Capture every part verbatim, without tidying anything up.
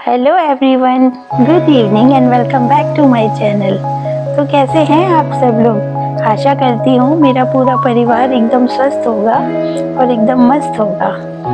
Hello everyone, good evening and welcome back to my channel. तो कैसे हैं आप सब लोग? आशा करती हूँ मेरा पूरा परिवार एकदम स्वस्थ होगा और एकदम मस्त होगा।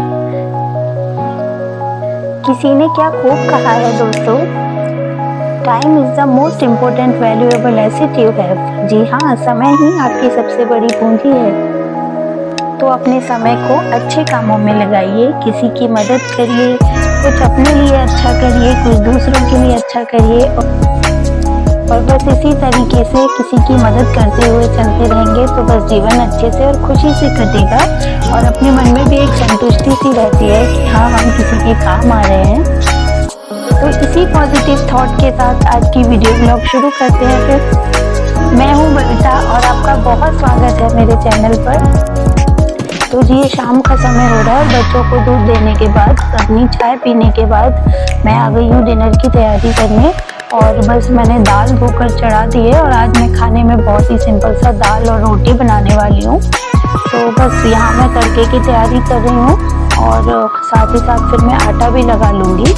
किसी ने क्या खूब कहा है दोस्तों, time is the most important valuable asset you have. जी हाँ, समय ही आपकी सबसे बड़ी पूंजी है। तो अपने समय को अच्छे कामों में लगाइए, किसी की मदद करिए, कुछ अपने लिए अच्छा करिए, कुछ दूसरों के लिए अच्छा करिए और बस इसी तरीके से किसी की मदद करते हुए चलते रहेंगे तो बस जीवन अच्छे से और खुशी से कटेगा और अपने मन में भी एक संतुष्टि सी रहती है कि हाँ, हम किसी के काम आ रहे हैं। तो इसी पॉजिटिव थॉट के साथ आज की वीडियो ब्लॉग शुरू करते हैं। फिर मैं हूँ बबीता और आपका बहुत स्वागत है मेरे चैनल पर। तो जी, ये शाम का समय हो रहा है, बच्चों को दूध देने के बाद, अपनी चाय पीने के बाद मैं आ गई हूँ डिनर की तैयारी करने। और बस मैंने दाल धोकर चढ़ा दी है और आज मैं खाने में बहुत ही सिंपल सा दाल और रोटी बनाने वाली हूँ। तो बस यहाँ मैं तड़के की तैयारी कर रही हूँ और साथ ही साथ फिर मैं आटा भी लगा लूँगी।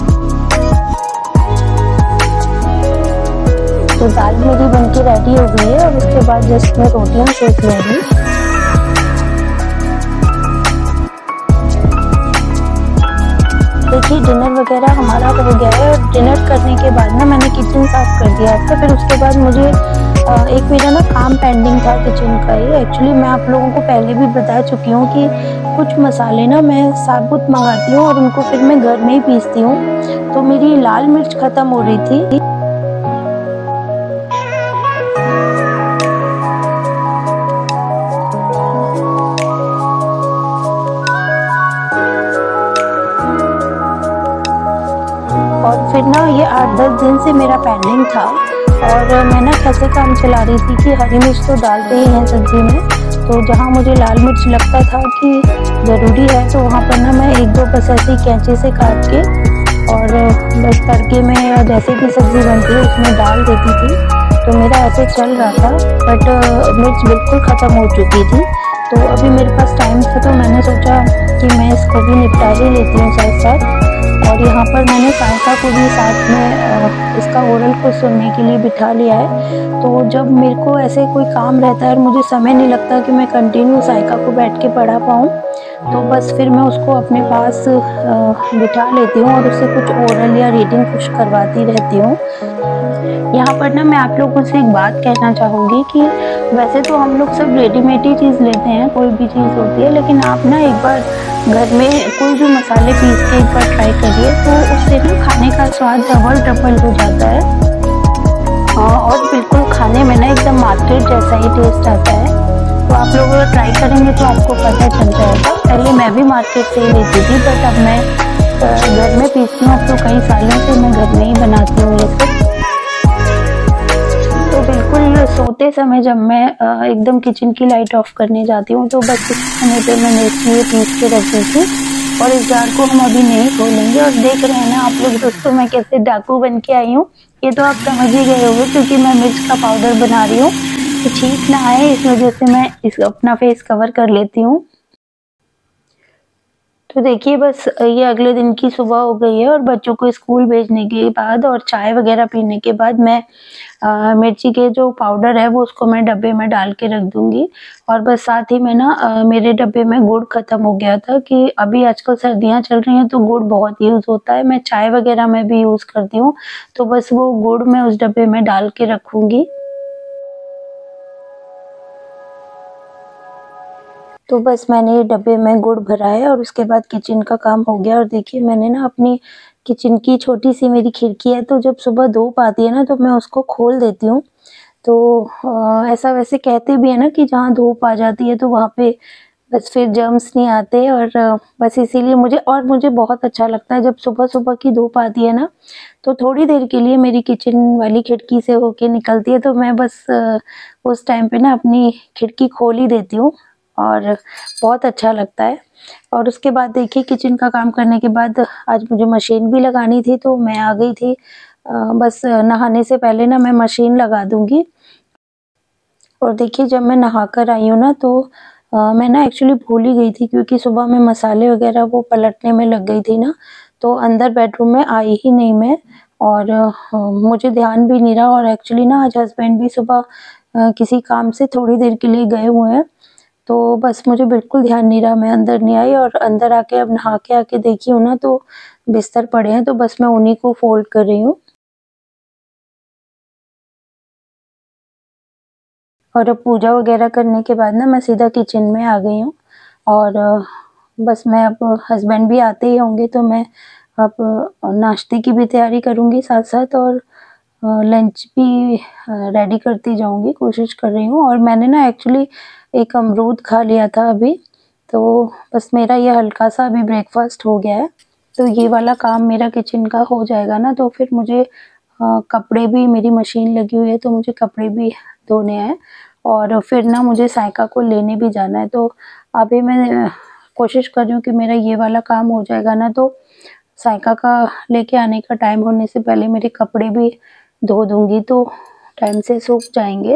तो दाल मेरी बनके रेडी हो गई है और उसके बाद जस्ट मैं रोटियाँ सेक लूँगी। देखिए, डिनर वगैरह हमारा हो गया है और डिनर करने के बाद ना मैंने किचन साफ कर दिया था। फिर उसके बाद मुझे एक मेरा ना काम पेंडिंग था किचन का ही। एक्चुअली मैं आप लोगों को पहले भी बता चुकी हूँ कि कुछ मसाले ना मैं साबुत मंगाती हूँ और उनको फिर मैं घर में ही पीसती हूँ। तो मेरी लाल मिर्च ख़त्म हो रही थी। और फिर ना ये आठ दस दिन से मेरा पेंडिंग था और मैं ना कैसे काम चला रही थी कि हरी मिर्च तो डालते ही हैं सब्जी में। तो जहाँ मुझे लाल मिर्च लगता था कि ज़रूरी है तो वहाँ पर ना मैं एक दो बस ऐसी कैंची से काट के और बस तड़के में जैसे भी सब्ज़ी बनती है उसमें डाल देती थी। तो मेरा ऐसे चल रहा था, बट मिर्च बिल्कुल ख़त्म हो चुकी थी। तो अभी मेरे पास टाइम था तो मैंने सोचा कि मैं इसको भी निपटा ही लेती हूँ साथ साथ। और यहाँ पर मैंने साइका को भी साथ में इसका ओरल को सुनने के लिए बिठा लिया है। तो जब मेरे को ऐसे कोई काम रहता है और मुझे समय नहीं लगता कि मैं कंटिन्यू साइका को बैठ के पढ़ा पाऊँ, तो बस फिर मैं उसको अपने पास बिठा लेती हूँ और उससे कुछ ओरल या रीडिंग कुछ करवाती रहती हूँ। यहाँ पर ना मैं आप लोगों से एक बात कहना चाहूँगी कि वैसे तो हम लोग सब रेडीमेड ही चीज़ लेते हैं, कोई भी चीज़ होती है, लेकिन आप ना एक बार घर में कोई भी मसाले पीस के एक बार ट्राई करिए तो उससे ना खाने का स्वाद डबल डबल हो जाता है। हाँ, और बिल्कुल खाने में ना एकदम मार्केट जैसा ही टेस्ट आता है। तो आप लोग अगर ट्राई करेंगे तो आपको पता चल जाएगा। पहले मैं भी मार्केट से ही लेती थी, बट अब मैं घर में पीसती हूँ। अब तो कई सालों से मैं घर में ही बनाती हूँ ये सब। तो बिल्कुल सोते समय जब मैं एकदम किचन की लाइट ऑफ करने जाती हूँ तो बस इस समय पे मैं मिर्ची पीस के रख दी थी और इस जार को हम अभी नहीं खोलेंगे। और देख रहे हैं ना आप लोग दोस्तों, मैं कैसे डाकू बन के आई हूँ, ये तो आप समझ ही गए होंगे क्योंकि मैं मिर्च का पाउडर बना रही हूँ। तो छींक ना आए इस वजह से मैं इस अपना फेस कवर कर लेती हूँ। तो देखिए, बस ये अगले दिन की सुबह हो गई है और बच्चों को स्कूल भेजने के बाद और चाय वगैरह पीने के बाद मैं आ, मिर्ची के जो पाउडर है वो उसको मैं डब्बे में डाल के रख दूंगी। और बस साथ ही में ना आ, मेरे डब्बे में गुड़ खत्म हो गया था कि अभी आजकल सर्दियां चल रही हैं तो गुड़ बहुत यूज़ होता है, मैं चाय वगैरह में भी यूज़ करती हूँ। तो बस वो गुड़ मैं उस डब्बे में डाल के रखूँगी। तो बस मैंने ये डब्बे में गुड़ भरा है और उसके बाद किचन का काम हो गया। और देखिए, मैंने ना अपनी किचन की छोटी सी मेरी खिड़की है, तो जब सुबह धूप आती है ना तो मैं उसको खोल देती हूँ। तो आ, ऐसा वैसे कहते भी है ना कि जहाँ धूप आ जाती है तो वहाँ पे बस फिर जर्म्स नहीं आते। और आ, बस इसीलिए मुझे और मुझे बहुत अच्छा लगता है जब सुबह सुबह की धूप आती है ना, तो थोड़ी देर के लिए मेरी किचन वाली खिड़की से होके निकलती है तो मैं बस आ, उस टाइम पे ना अपनी खिड़की खोल ही देती हूँ और बहुत अच्छा लगता है। और उसके बाद देखिए, किचन का काम करने के बाद आज मुझे मशीन भी लगानी थी तो मैं आ गई थी। बस नहाने से पहले ना मैं मशीन लगा दूंगी। और देखिए, जब मैं नहा कर आई हूँ ना तो आ, मैं ना एक्चुअली भूल ही गई थी क्योंकि सुबह में मसाले वगैरह वो पलटने में लग गई थी ना। तो अंदर बेडरूम में आई ही नहीं मैं, और मुझे ध्यान भी नहीं रहा। और एक्चुअली ना आज हस्बैंड भी सुबह किसी काम से थोड़ी देर के लिए गए हुए हैं, तो बस मुझे बिल्कुल ध्यान नहीं रहा, मैं अंदर नहीं आई। और अंदर आके अब नहा के आके देखी हूँ ना तो बिस्तर पड़े हैं, तो बस मैं उन्हीं को फोल्ड कर रही हूँ। और अब पूजा वगैरह करने के बाद ना मैं सीधा किचन में आ गई हूँ, और बस मैं अब हस्बैंड भी आते ही होंगे तो मैं अब नाश्ते की भी तैयारी करूँगी साथ साथ, और लंच भी रेडी करती जाऊँगी, कोशिश कर रही हूँ। और मैंने ना एक्चुअली एक अमरूद खा लिया था अभी, तो बस मेरा ये हल्का सा अभी ब्रेकफास्ट हो गया है। तो ये वाला काम मेरा किचन का हो जाएगा ना, तो फिर मुझे आ, कपड़े भी, मेरी मशीन लगी हुई है तो मुझे कपड़े भी धोने हैं, और फिर ना मुझे साइका को लेने भी जाना है। तो अभी मैं कोशिश कर रही हूँ कि मेरा ये वाला काम हो जाएगा ना, तो साइका का लेके आने का टाइम होने से पहले मेरे कपड़े भी धो दूँगी तो टाइम से सूख जाएंगे।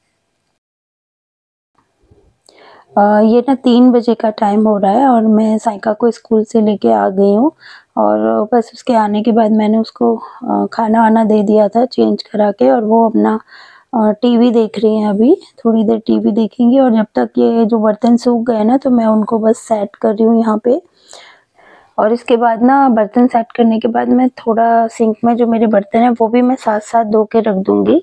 आ, ये ना तीन बजे का टाइम हो रहा है और मैं साइका को स्कूल से लेके आ गई हूँ, और बस उसके आने के बाद मैंने उसको खाना वाना दे दिया था चेंज करा के, और वो अपना टीवी देख रही हैं। अभी थोड़ी देर टीवी देखेंगी, और जब तक ये जो बर्तन सूख गए ना तो मैं उनको बस सेट कर रही हूँ यहाँ पे। और इसके बाद ना बर्तन सेट करने के बाद मैं थोड़ा सिंक में जो मेरे बर्तन हैं वो भी मैं साथ साथ धो के रख दूँगी।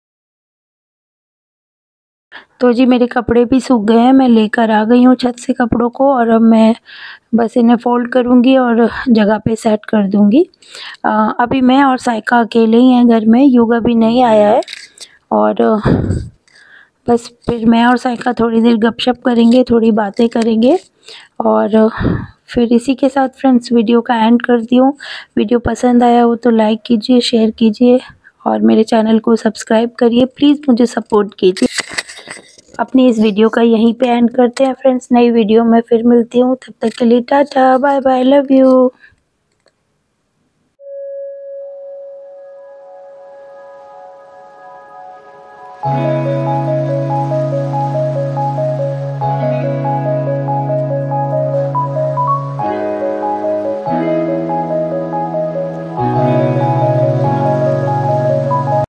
तो जी मेरे कपड़े भी सूख गए हैं, मैं लेकर आ गई हूँ छत से कपड़ों को, और अब मैं बस इन्हें फ़ोल्ड करूँगी और जगह पे सेट कर दूँगी। अभी मैं और साइका अकेले ही हैं घर में, युग अभी नहीं आया है, और बस फिर मैं और साइका थोड़ी देर गपशप करेंगे, थोड़ी बातें करेंगे, और फिर इसी के साथ फ्रेंड्स वीडियो का एंड करती हूँ। वीडियो पसंद आया हो तो लाइक कीजिए, शेयर कीजिए, और मेरे चैनल को सब्सक्राइब करिए, प्लीज़ मुझे सपोर्ट कीजिए। अपनी इस वीडियो का यहीं पे एंड करते हैं फ्रेंड्स, नई वीडियो में फिर मिलती हूँ, तब तक के लिए tata bye bye, love you.